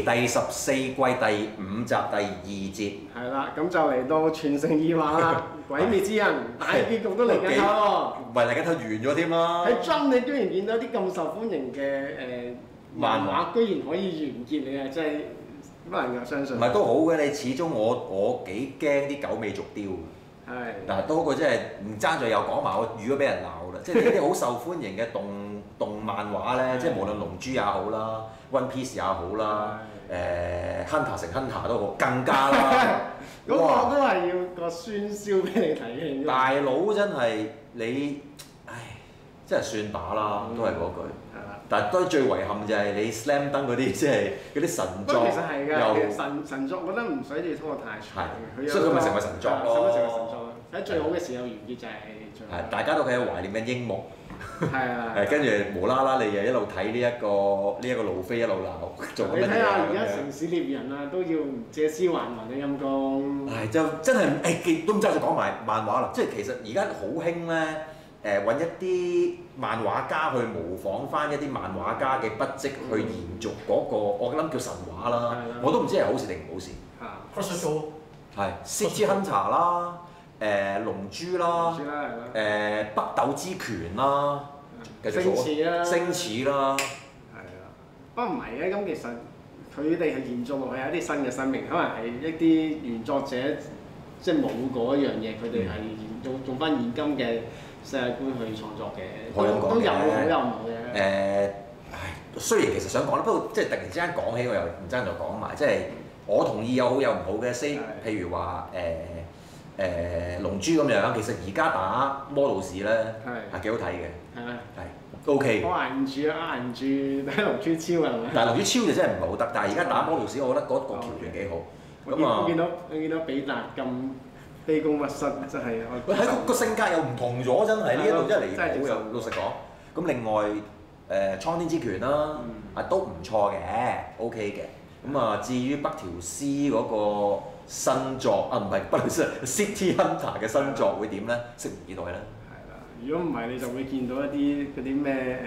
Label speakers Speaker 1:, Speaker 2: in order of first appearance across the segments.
Speaker 1: 第14季第5集第2節。
Speaker 2: 係啦，咁就嚟到全城熱話啦，《鬼滅之刃》大結局都嚟緊睇喎。
Speaker 1: 唔係嚟緊睇完咗添啦。
Speaker 2: 喺真你居然見到啲咁受歡迎嘅漫畫，居然可以完結，你係真係不能夠相信。
Speaker 1: 唔係都好嘅，你始終我幾驚啲狗尾續貂嘅。
Speaker 2: 係。
Speaker 1: 嗱，多個真係唔爭在又講埋，我預咗俾人鬧啦。即係呢啲好受歡迎嘅動漫畫咧，即係無論龍珠也好啦，One Piece 也好啦，Hunter 乘 Hunter 都好，更加啦。
Speaker 2: 咁我都係要個宣燒俾你睇嘅。
Speaker 1: 大佬真係你，唉，真係算把啦，都係嗰句。
Speaker 2: 係啦。
Speaker 1: 但係都最遺憾就係你 Slam Dunk 嗰啲，即係嗰啲神作。
Speaker 2: 其實係㗎，神作我覺得唔使你拖得太長。
Speaker 1: 係。所以佢咪成為神作咯。
Speaker 2: 成為神作咯。喺最好嘅時候完結就係最好。
Speaker 1: 係，大家都喺度懷念緊櫻木。
Speaker 2: 係啊。
Speaker 1: 跟住無啦啦，你又一路睇呢一個路飛一路鬧，做緊乜嘢？
Speaker 2: 你睇下而家城市獵人啊，都要借屍還魂嘅陰公。
Speaker 1: 係就真係都唔知我講埋漫畫啦，即係其實而家好興咧，揾一啲漫畫家去模仿翻一啲漫畫家嘅筆跡，去延續嗰個我諗叫神話啦。我都唔知係好事定唔好事。係 City Hunter 啦，龍珠啦，北斗之拳啦，
Speaker 2: 星矢啦，
Speaker 1: 星矢啦。
Speaker 2: 係啦，不過唔係嘅，咁其實佢哋係延續落去有一啲新嘅生命，可能係一啲原作者即係冇嗰樣嘢，佢哋係用翻現今嘅世界觀去創作嘅，都有好有唔好嘅。
Speaker 1: 雖然其實想講啦，不過即係突然之間講起，我又唔爭就講埋，即係我同意有好有唔好嘅。譬如話龍珠咁樣，其實而家打魔道士咧係幾好睇嘅，係 OK 嘅。
Speaker 2: 我捱唔住啊，捱唔住睇龍珠超啊，係咪？
Speaker 1: 但係龍珠超就真係唔係好得，但係而家打魔道士，我覺得嗰個橋段幾好。
Speaker 2: 我見到比達咁卑躬屈膝，真係
Speaker 1: 佢喺個性格又唔同咗，真係呢一度真係離譜又老實講。咁另外蒼天之拳啦，都唔錯嘅 ，OK 嘅。咁啊，至於北條司嗰個新作唔係北條司 City Hunter 嘅新作會點咧？拭目以待啦。
Speaker 2: 係啦，如果唔係你就會見到一啲嗰啲咩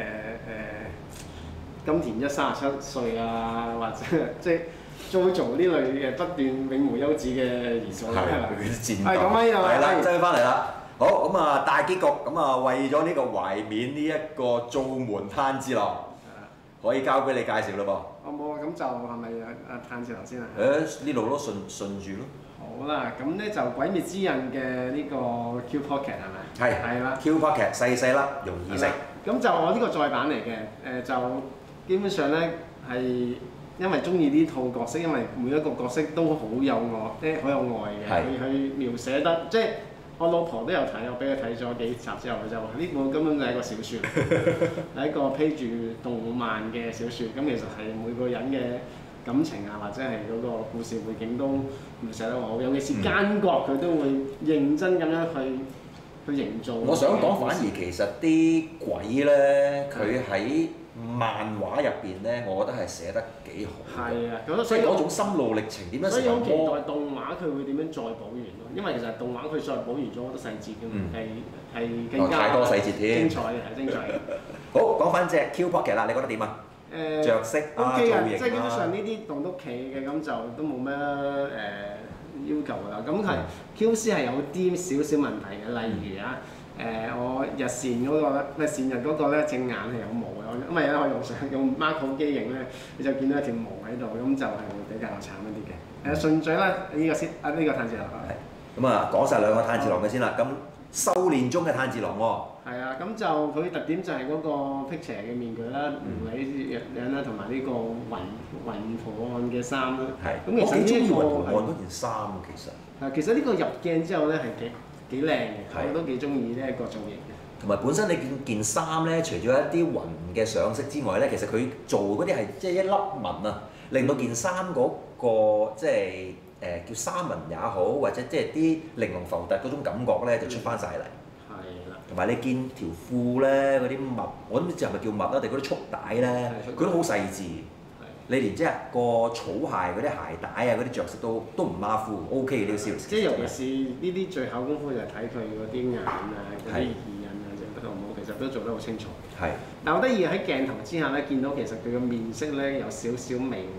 Speaker 2: 金田一37歲啊，或者即係JoJo呢類嘅不斷永無休止嘅元素啦。
Speaker 1: 係
Speaker 2: 咁啊，呢度
Speaker 1: 係啦，真係翻嚟啦。好咁啊，大結局咁啊，為咗呢個懷緬呢一個灶門炭治郎，可以交俾你介紹啦噃。
Speaker 2: 冇咁就係咪炭治郎先啊？
Speaker 1: 呢度咯，順住咯。
Speaker 2: 好啦，咁咧就《鬼滅之刃》嘅呢個 Q Pocket 係咪？係啦。
Speaker 1: Q Pocket 細細粒，容易食。
Speaker 2: 咁就我呢個再版嚟嘅，就基本上咧係因為中意呢套角色，因為每一個角色都好有愛，好有愛嘅，佢描寫得即係。我老婆都有睇，我俾佢睇咗幾集之後，佢就話：呢部根本就係一個小説，係一個披住動漫嘅小説。咁其實係每個人嘅感情啊，或者係嗰個故事背景都描寫得好，尤其是奸角佢都會認真咁樣去營造。我
Speaker 1: 想講，反而其實啲鬼咧，佢喺漫畫入邊咧，我覺得係寫得幾好。
Speaker 2: 係啊，
Speaker 1: 所以嗰種心路歷程點樣？
Speaker 2: 所以好期待動畫佢會點樣再補完咯，因為其實動畫佢再補完咗好多細節嘅，係更加
Speaker 1: 太多細節添，
Speaker 2: 精彩嘅，係精彩嘅。
Speaker 1: 好，講翻隻 Q Pocket 啦，你覺得點啊？着色啊，造型啊，
Speaker 2: 即係基本上呢啲棟篤企嘅咁就都冇咩要求㗎啦。咁係 QC 係有啲少少問題嘅，例如啊。我日線嗰個咧，線日嗰個咧隻眼係有毛嘅，因為咧我用 Macro 機影咧，你就見到一條毛喺度，咁就係會比較慘一啲嘅。順序咧，呢個先呢個炭治郎。
Speaker 1: 係。咁啊，講晒兩個炭治郎嘅先啦。咁修練中嘅炭治郎喎。
Speaker 2: 係啊，咁就佢特點就係嗰個辟邪嘅面具啦、狐狸樣啦，同埋呢個雲圖案嘅衫啦。
Speaker 1: 係。
Speaker 2: 咁其實
Speaker 1: 我幾中意雲圖案嗰件衫其實。
Speaker 2: 其實呢個入鏡之後咧係幾靚嘅，我都幾中意呢一個造型嘅。
Speaker 1: 同埋本身你件衫咧，除咗一啲雲嘅上色之外咧，其實佢做嗰啲係即係一粒紋啊，令到件衫嗰個即係叫沙紋也好，或者即係啲玲瓏浮凸嗰種感覺咧，就出翻晒嚟。
Speaker 2: 係啦。
Speaker 1: 同埋你見條褲咧嗰啲襪，我唔知係咪叫襪啦，定嗰啲束帶咧，佢都好細緻。你連即係個草鞋嗰啲鞋帶啊，嗰啲着色都唔馬虎 ，OK 嘅呢個 series。
Speaker 2: 即係尤其是呢啲最考功夫就係睇佢嗰啲眼啊、嗰啲耳印啊、隻筆頭毛，其實都做得好清楚。
Speaker 1: 係。
Speaker 2: 但我得意喺鏡頭之下咧，見到其實佢個面色咧有少少微黃嘅，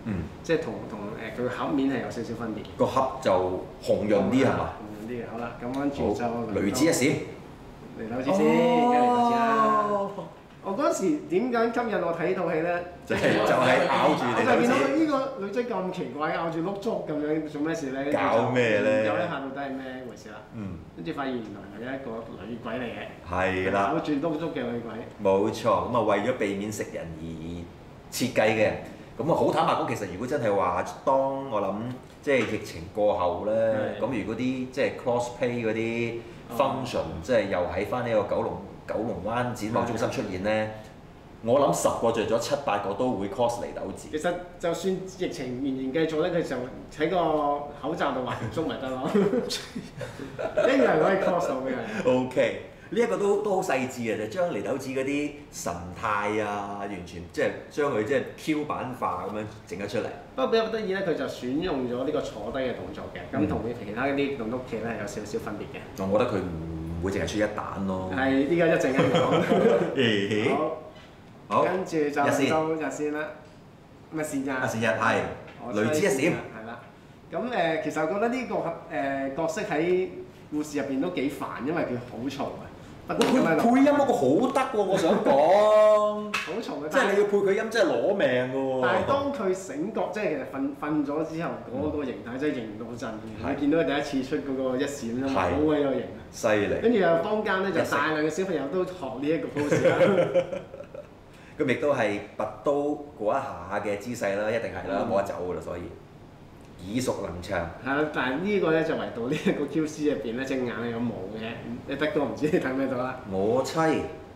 Speaker 2: 即係同佢個盒面係有少少分別。
Speaker 1: 個盒就紅潤啲係嘛？
Speaker 2: 紅潤啲嘅，好啦，咁跟住就
Speaker 1: 雷子一閃，
Speaker 2: 嚟到先，梗係嚟到先啦。我嗰時點解吸引我睇套戲咧？
Speaker 1: 就係咬住
Speaker 2: 我就見到
Speaker 1: 你
Speaker 2: 呢個女仔咁奇怪，咬住碌竹咁樣，做咩事咧？
Speaker 1: 搞咩咧？
Speaker 2: 研究一下到底係咩回事啦。跟住發現原來係一個女鬼嚟嘅。
Speaker 1: 係啦。
Speaker 2: 咬住碌竹嘅女鬼。
Speaker 1: 冇錯，咁啊為咗避免食人而設計嘅。咁啊好坦白講，其實如果真係話，當我諗即係疫情過後咧，咁如果啲即係 cosplay 嗰啲 function，即係又喺翻呢個九龍灣展貿中心出現咧，我諗10個着咗7、8個都會 cos 嚟豆子。
Speaker 2: 其實就算疫情仍然繼續咧，佢就喺個口罩度畫條竹咪得咯，呢樣係可以 cos 到嘅。
Speaker 1: OK， 呢一個都好細緻嘅，就將嚟豆子嗰啲神態啊，完全即係將佢即係 Q 版化咁樣整咗出嚟。
Speaker 2: 不過比較得意咧，佢就選用咗呢個坐低嘅動作嘅，咁同其他嗰啲棟篤劇咧有少少分別嘅。
Speaker 1: 我覺得佢唔會淨係出一彈咯。
Speaker 2: 係，依家一陣間講。
Speaker 1: 好，
Speaker 2: 跟住就到日線啦，咪線日。
Speaker 1: 線日係雷子一閃。
Speaker 2: 係啦，咁其實我覺得呢個角色喺故事入邊都幾煩，因為佢好嘈啊。
Speaker 1: 佢配音嗰個好得喎，我想講。
Speaker 2: 好嘈嘅，
Speaker 1: 即係你要配佢音，真係攞命㗎喎。
Speaker 2: 但係當佢醒覺，即係其實瞓咗之後，嗰個形態真係型到震嘅。你見到佢第一次出嗰個一閃啦，好鬼有型啊！
Speaker 1: 犀利。跟
Speaker 2: 住又坊間咧就大量嘅小朋友都學呢一個 pose 啦。
Speaker 1: 咁亦都係拔刀嗰一下嘅姿勢啦，一定係啦，冇得走㗎啦，所以耳熟能詳。
Speaker 2: 係啦，但係呢個咧就唯獨呢一個 QC 入邊咧隻眼係有毛嘅，你得都唔知你睇咩到啦。
Speaker 1: 我妻，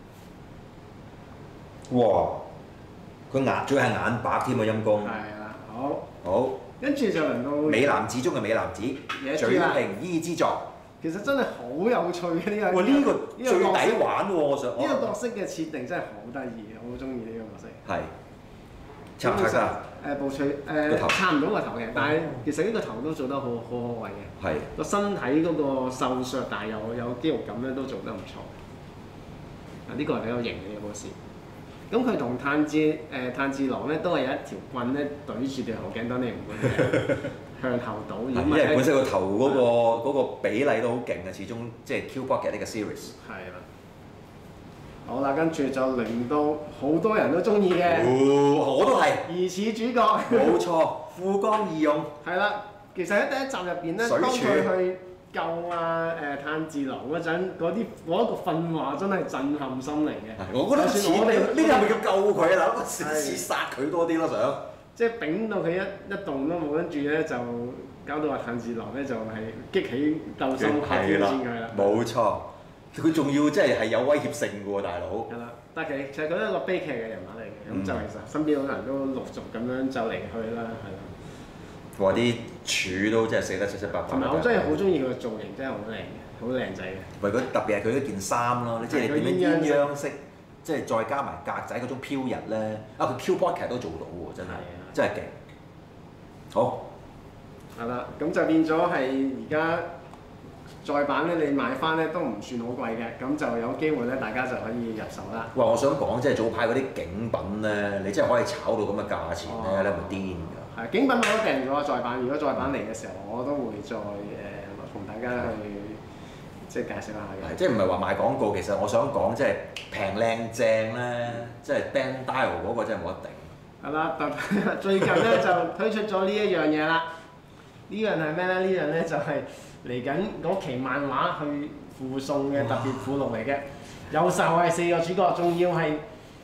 Speaker 1: 哇！佢仲要係眼白添啊，陰公。
Speaker 2: 係啦，好。
Speaker 1: 好。
Speaker 2: 跟住就輪到
Speaker 1: 美男子中嘅美男子，嘴平伊之助。
Speaker 2: 其實真係好有趣嘅呢個。
Speaker 1: 哇！呢個最抵玩喎，我想。
Speaker 2: 呢個角色嘅設定真係好得意，我好中意呢個角色。
Speaker 1: 係。差唔多㗎。
Speaker 2: 部隨撐唔到個頭嘅，但係其實呢個頭都做得好可愛嘅。係。個身體嗰個瘦削，但係又有肌肉感咧，都做得唔錯。呢個係比較型嘅一個 pose。咁佢同炭治郎咧都係有一條棍咧對住條後頸，等你唔會向後倒。
Speaker 1: 因為本身個頭嗰個比例都好勁嘅，始終即係 Q Bucket 呢個 series。
Speaker 2: 係啦。好啦，跟住就輪到好多人都中意嘅。
Speaker 1: 我都係。
Speaker 2: 疑似主角。冇
Speaker 1: 錯，富江義勇。
Speaker 2: 係啦，其實喺第一集入邊咧，當佢去救炭治郎嗰陣，嗰一個訓話真係震撼心靈嘅。
Speaker 1: 我覺得似我哋呢個係咪叫救佢啊？似殺佢多啲咯，想。即係
Speaker 2: 頂到佢一動都冇，跟住咧就搞到話炭治郎咧就係激起鬥心，挑戰佢啦。
Speaker 1: 冇錯，佢仲要即係有威脅性嘅喎，大佬。
Speaker 2: 係啦，但係其實佢係一個悲劇嘅人物嚟嘅，咁就其實身邊好多人都陸續咁樣就離去啦，係啦。
Speaker 1: 話啲柱都真係死得七七八八。
Speaker 2: 同埋我真係好中意佢嘅造型，真係好靚嘅，好靚仔嘅。
Speaker 1: 為佢特別係佢嗰件衫咯，即係你點樣鴛鴦式，即係再加埋格仔嗰種飄逸咧，佢 Q Bucket 都做到喎，真係，真係勁。好。
Speaker 2: 係啦，咁就變咗係而家再版咧，你買翻咧都唔算好貴嘅，咁就有機會咧，大家就可以入手啦。
Speaker 1: 哇！我想講即係早排嗰啲景品咧，你真係可以炒到咁嘅價錢咧，你係咪癲㗎？
Speaker 2: 係景品我都訂咗再版，如果再版嚟嘅時候，我都會再同大家去即係介紹下嘅。
Speaker 1: 即係唔係話賣廣告，其實我想講即係平靚正咧，即係 Dandile 嗰個真係冇得頂。
Speaker 2: 係啦，最近咧就推出咗呢一樣嘢啦。呢樣係咩咧？呢樣咧就係嚟緊嗰期漫畫去附送嘅特別附錄嚟嘅。有時候係4個主角，仲要係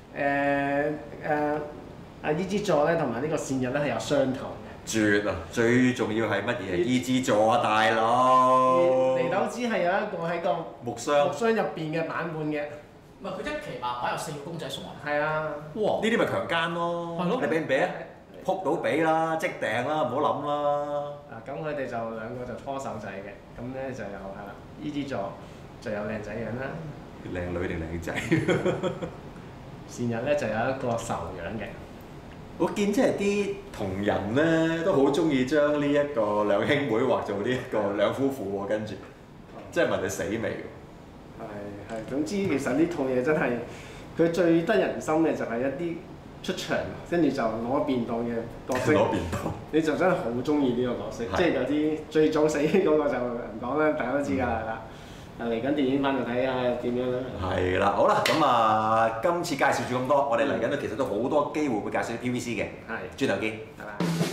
Speaker 2: 伊之助咧同埋呢個善日咧係有雙頭嘅。
Speaker 1: 絕啊！最重要係乜嘢？伊之助啊，大佬！
Speaker 2: 嚟豆子係有一個喺個木箱入邊嘅版本嘅。
Speaker 3: 唔係佢一期漫畫有4個公仔送啊！
Speaker 2: 係啊！
Speaker 1: 哇！呢啲咪強姦咯！係咯！你俾唔俾啊？撲到俾啦，即訂啦，唔好諗啦。
Speaker 2: 咁佢哋就兩個就拖手仔嘅，咁咧就有係啦，伊之助就有靚仔樣啦。
Speaker 1: 靚女定靚仔？
Speaker 2: 善日咧就有一個仇樣嘅。
Speaker 1: 我見即係啲同人咧都好中意將呢一個兩兄妹畫做呢一個兩夫婦喎，跟住即係問你死未喎？
Speaker 2: 係，總之其實呢套嘢真係佢最得人心嘅就係一啲出場，跟住就攞便當嘅角色，
Speaker 1: 攞便當，
Speaker 2: 你就真係好中意呢個角色，即係有啲最早死嗰個就唔講啦，大家都知㗎啦。嚟緊電影版就睇下點樣啦。
Speaker 1: 係啦，好啦，咁今次介紹住咁多，我哋嚟緊都其實都好多機會會介紹啲 PVC 嘅。
Speaker 2: 係，
Speaker 1: 轉頭見。
Speaker 2: 拜拜。